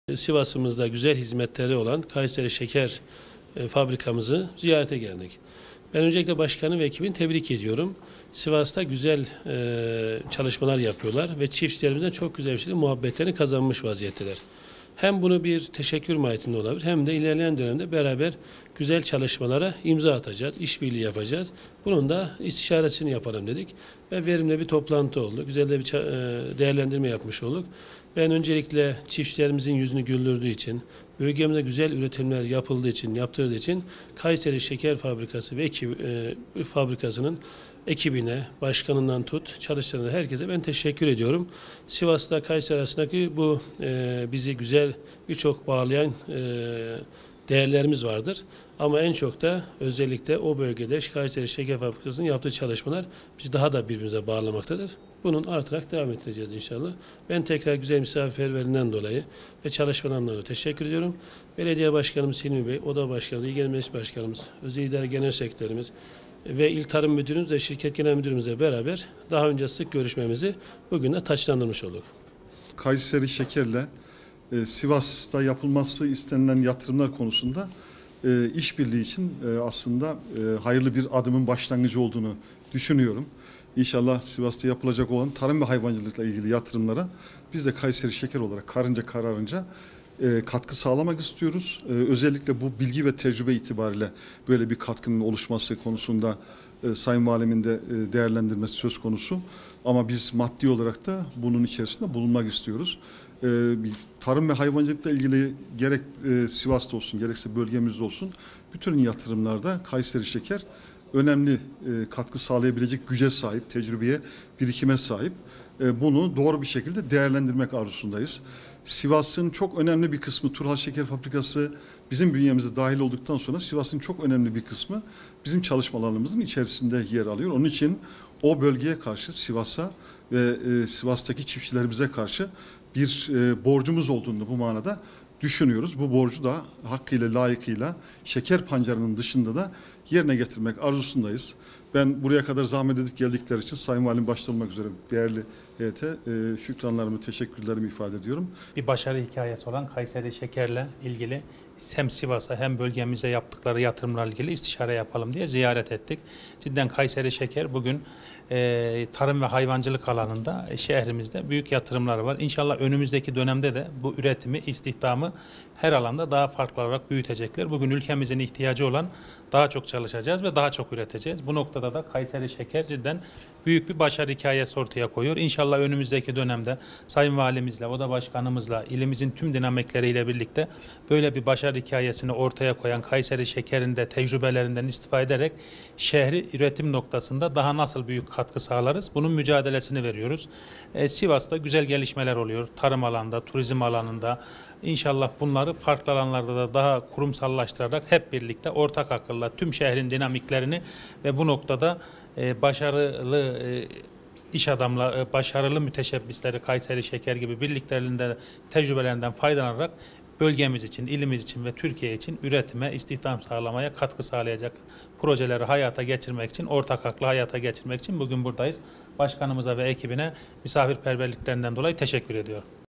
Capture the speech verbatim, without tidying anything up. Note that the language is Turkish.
Sivas'ımızda güzel hizmetleri olan Kayseri Şeker e, fabrikamızı ziyarete geldik. Ben öncelikle başkanı ve ekibini tebrik ediyorum. Sivas'ta güzel e, çalışmalar yapıyorlar ve çiftçilerimizden çok güzel bir şekilde muhabbetlerini kazanmış vaziyetteler. Hem bunu bir teşekkür mahiyetinde olabilir hem de ilerleyen dönemde beraber güzel çalışmalara imza atacağız, işbirliği yapacağız. Bunun da istişaresini yapalım dedik ve verimli bir toplantı oldu. Güzel de bir değerlendirme yapmış olduk. Ben öncelikle çiftçilerimizin yüzünü güldürdüğü için, bölgemizde güzel üretimler yapıldığı için, yaptırdığı için Kayseri Şeker Fabrikası ve ekip, e, fabrikasının ekibine, başkanından tut, çalışanlarına, herkese ben teşekkür ediyorum. Sivas'ta Kayseri arasındaki bu e, bizi güzel birçok bağlayan e, değerlerimiz vardır. Ama en çok da özellikle o bölgede Kayseri Şeker Fabrikası'nın yaptığı çalışmalar bizi daha da birbirimize bağlamaktadır. Bunun artarak devam ettireceğiz inşallah. Ben tekrar güzel misafirperverliğinden dolayı ve çalışmalarından dolayı teşekkür ediyorum. Belediye Başkanımız Hilmi Bey, Oda Başkanımız, İl Genel Meclis Başkanımız, Özel İdare Genel Sekretörümüz ve İl Tarım Müdürümüz ve Şirket Genel Müdürümüzle beraber daha önce sık görüşmemizi bugün de taçlandırmış olduk. Kayseri Şeker'le e, Sivas'ta yapılması istenilen yatırımlar konusunda e, işbirliği için e, aslında e, hayırlı bir adımın başlangıcı olduğunu düşünüyorum. İnşallah Sivas'ta yapılacak olan tarım ve hayvancılıkla ilgili yatırımlara biz de Kayseri Şeker olarak karınca kararınca e, katkı sağlamak istiyoruz. E, özellikle bu bilgi ve tecrübe itibariyle böyle bir katkının oluşması konusunda e, Sayın Valim'in de e, değerlendirmesi söz konusu. Ama biz maddi olarak da bunun içerisinde bulunmak istiyoruz. E, tarım ve hayvancılıkla ilgili gerek e, Sivas'ta olsun gerekse bölgemizde olsun bütün yatırımlarda Kayseri Şeker önemli e, katkı sağlayabilecek güce sahip, tecrübeye, birikime sahip. E, bunu doğru bir şekilde değerlendirmek arzusundayız. Sivas'ın çok önemli bir kısmı Turhal Şeker Fabrikası bizim bünyemize dahil olduktan sonra Sivas'ın çok önemli bir kısmı bizim çalışmalarımızın içerisinde yer alıyor. Onun için o bölgeye karşı Sivas'a ve e, Sivas'taki çiftçilerimize karşı bir e, borcumuz olduğunu bu manada düşünüyoruz. Bu borcu da hakkıyla, layıkıyla şeker pancarının dışında da yerine getirmek arzusundayız. Ben buraya kadar zahmet edip geldikleri için Sayın Valim başta olmak üzere değerli heyete e, şükranlarımı, teşekkürlerimi ifade ediyorum. Bir başarı hikayesi olan Kayseri Şeker'le ilgili hem Sivas'a hem bölgemize yaptıkları yatırımlarla ilgili istişare yapalım diye ziyaret ettik. Cidden Kayseri Şeker bugün e, tarım ve hayvancılık alanında e, şehrimizde büyük yatırımlar var. İnşallah önümüzdeki dönemde de bu üretimi, istihdamı her alanda daha farklı olarak büyütecekler. Bugün ülkemizin ihtiyacı olan daha çok çalışacağız ve daha çok üreteceğiz. Bu noktada da Kayseri Şeker cidden büyük bir başarı hikayesi ortaya koyuyor. İnşallah önümüzdeki dönemde Sayın Valimizle, Oda Başkanımızla, ilimizin tüm dinamikleriyle birlikte böyle bir başarı hikayesini ortaya koyan Kayseri Şeker'in de tecrübelerinden istifade ederek şehri üretim noktasında daha nasıl büyük katkı sağlarız? Bunun mücadelesini veriyoruz. E, Sivas'ta güzel gelişmeler oluyor. Tarım alanında, turizm alanında. İnşallah bunları farklı alanlarda da daha kurumsallaştırarak hep birlikte ortak akılla tüm şehrin dinamiklerini ve bu noktada e, başarılı e, iş adamla, e, başarılı müteşebbisleri Kayseri Şeker gibi birliklerinde tecrübelerinden faydalanarak bölgemiz için, ilimiz için ve Türkiye için üretime, istihdam sağlamaya katkı sağlayacak projeleri hayata geçirmek için, ortak aklı hayata geçirmek için bugün buradayız. Başkanımıza ve ekibine misafirperverliklerinden dolayı teşekkür ediyorum.